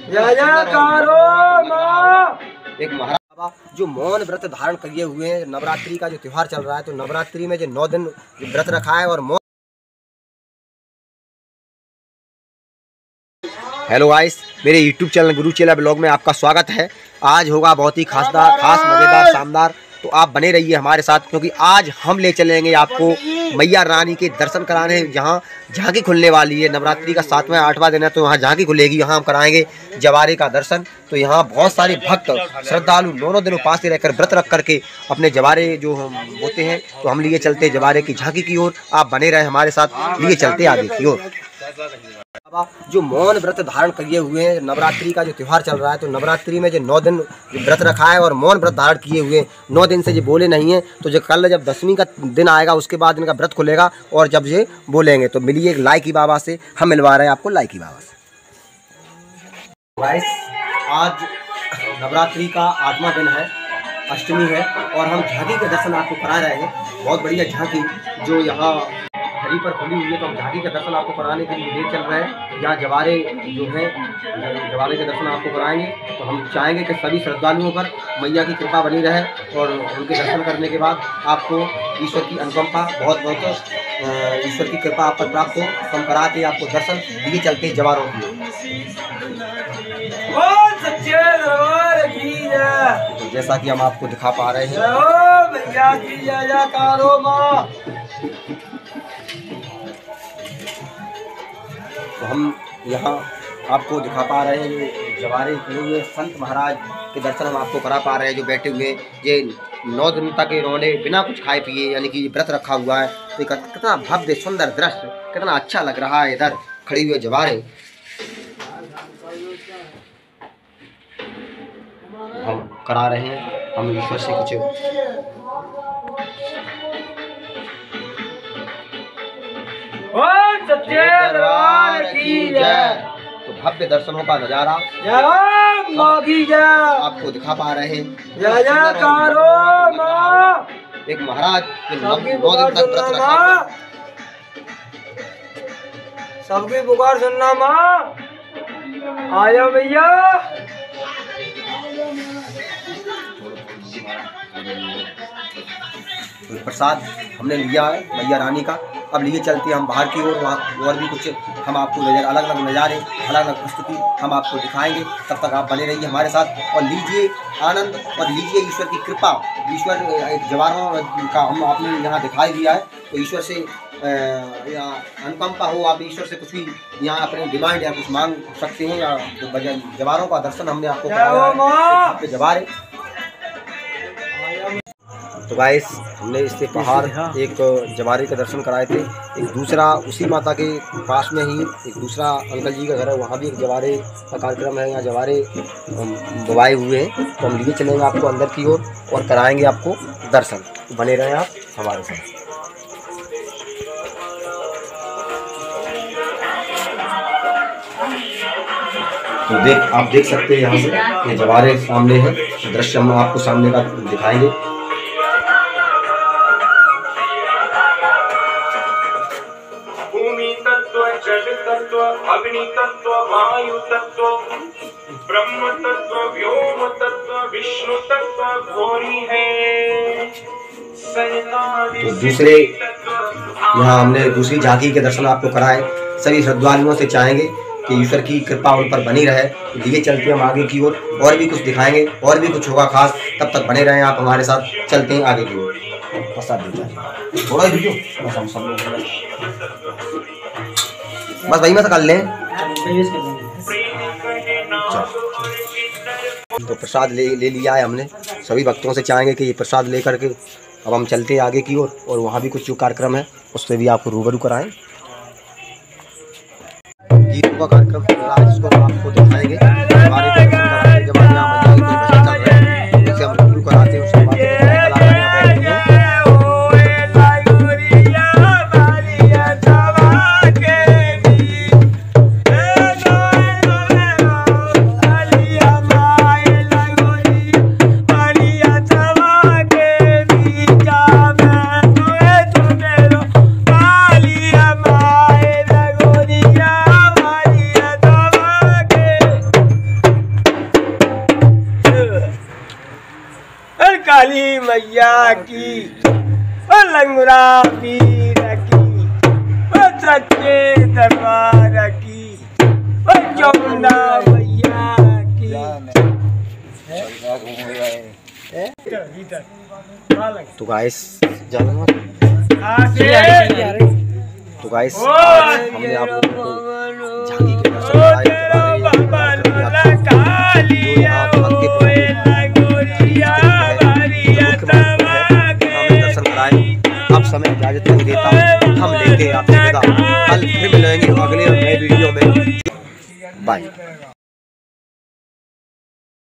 एक महाराज जो मौन व्रत धारण किए हुए हैं, नवरात्रि का जो त्योहार चल रहा है, तो नवरात्रि में जो 9 दिन व्रत रखा है और मौन। हेलो गाइस, मेरे YouTube channel Guru Chela blog में आपका स्वागत है। आज होगा बहुत ही खास मज़ेदार शानदार, तो आप बने रहिए हमारे साथ, क्योंकि आज हम ले चलेंगे आपको मैया रानी के दर्शन कराने। जहाँ झांकी खुलने वाली है, नवरात्रि का 7वां 8वां दिन है, तो वहाँ झांकी खुलेगी। यहाँ हम कराएंगे जवारे का दर्शन। तो यहाँ बहुत सारे भक्त श्रद्धालु 9 दिन उपास रहकर व्रत रख करके अपने जवारे जो होते हैं, तो हम लिए चलते जवारे की झांकी की ओर। आप बने रहे हमारे साथ, लिए चलते आगे की ओर। जो मौन व्रत धारण किए हुए हैं, नवरात्रि का जो त्योहार चल रहा है, तो नवरात्रि में जो 9 दिन व्रत रखा है और मौन व्रत धारण किए हुए 9 दिन से जो बोले नहीं है, तो जो कल जब 10वीं का दिन आएगा उसके बाद इनका व्रत खुलेगा और जब ये बोलेंगे, तो मिलिए लाइकी बाबा से। हम मिलवा रहे हैं आपको लाइकी बाबा से। गाइस, आज नवरात्रि का 8वां दिन है, अष्टमी है, और हम झांकी के दर्शन आपको करा रहे हैं। बहुत बढ़िया झांकी जो यहाँ घड़ी पर खुली हुई है, तो हम झांकी का दर्शन आपको कराने के लिए ले चल रहे हैं। यहाँ जवारे जो हैं, जवारे के दर्शन आपको कराएंगे। तो हम चाहेंगे कि सभी श्रद्धालुओं पर मैया की कृपा बनी रहे, और उनके दर्शन करने के बाद आपको ईश्वर की अनुकंपा, बहुत ईश्वर की कृपा आप पर प्राप्त हो। हम कराते आपको दर्शन, लिए चलते जवारों की। तो जैसा कि हम आपको दिखा पा रहे हैं, तो हम यहाँ आपको दिखा पा रहे हैं जो जवारे खुले हुए संत महाराज के दर्शन हम आपको करा पा रहे हैं, जो बैठे हुए ये 9 दिन तक इन्होंने बिना कुछ खाए पिए यानी कि व्रत रखा हुआ है। तो कितना भव्य सुंदर दृश्य, कितना अच्छा लग रहा है। इधर खड़े हुए जवारे हम करा रहे हैं। हम ईश्वर से कुछ दरबार की जय। तो भव्य दर्शनों का नजारा आपको दिखा पा रहे हैं। एक महाराज 9 दिन तक व्रत रखा, सबकी पुकार सुनना माँ, आया भैया। प्रसाद हमने लिया है मैया रानी का। अब लिए चलते हैं हम बाहर की ओर, वहाँ और भी कुछ हम आपको अलग अलग नज़ारे, अलग अलग प्रस्तुति हम आपको दिखाएंगे। तब तक आप बने रहिए हमारे साथ और लीजिए आनंद और लीजिए ईश्वर की कृपा। ईश्वर जवारों का हम आपने यहाँ दिखाई दिया है, तो ईश्वर से अनुकंपा हो। आप ईश्वर से कुछ भी यहाँ अपने डिमांड या कुछ मांग सकते हैं, या जवारों का दर्शन हमने आपको कराया है। जवारे तो गाइस, हमने इससे बाहर एक जवारे के दर्शन कराए थे। एक दूसरा उसी माता के पास में ही एक दूसरा अंकल जी का घर है, वहाँ भी एक जवारे का कार्यक्रम है। यहाँ जवारे बुवाए हुए हैं, तो हम लिए चलेंगे आपको अंदर की ओर और कराएंगे आपको दर्शन। बने रहें आप हमारे साथ। तो आप देख सकते हैं यहाँ से ये जवारे सामने है, दृश्य हम आपको सामने का दिखाएंगे। जल तत्व, अग्नि तत्व, वायु तत्व, ब्रह्म तत्व, व्योम तत्व, विष्णु तत्व घोरी है। तो दूसरे यहाँ हमने दूसरी झांकी के दर्शन आपको कराए। सभी श्रद्धालुओं से चाहेंगे कि ईश्वर की कृपा उन पर बनी रहे। लिए चलते हम आगे की ओर, और भी कुछ दिखाएंगे, और भी कुछ होगा खास। तब तक बने रहें आप हमारे साथ। चलते हैं आगे की ओर। थोड़ा ही वीडियो बस, हम सब लोग बस वही में कर लें। तो प्रसाद ले लिया है हमने। सभी भक्तों से चाहेंगे कि ये प्रसाद लेकर के अब हम चलते हैं आगे की ओर, और वहाँ भी कुछ जो कार्यक्रम है उससे भी आपको रूबरू कराएं। गीतों का कार्यक्रम चल रहा है, जिसको आपको दिखाएंगे। हमारे दर्शन कराएंगे, जब यहाँ मैया की भजन चल रहे हैं, जिससे हम रूबरू कराते हैं। उसके बाद काली मैया की, ओ लंगूरा पीर की, ओ सच्चे दरबार की, ओ चामुंडा मैया की। तो गाइस तो गाइस आज हमने आप लोगों को झांकी के दर्शन कराए के बारे में दर्शन कराए। अब समय इजाजत नहीं देता, हम लेंगे आपसे विदा। कल फिर मिलेंगे अगले नए वीडियो में। बाय।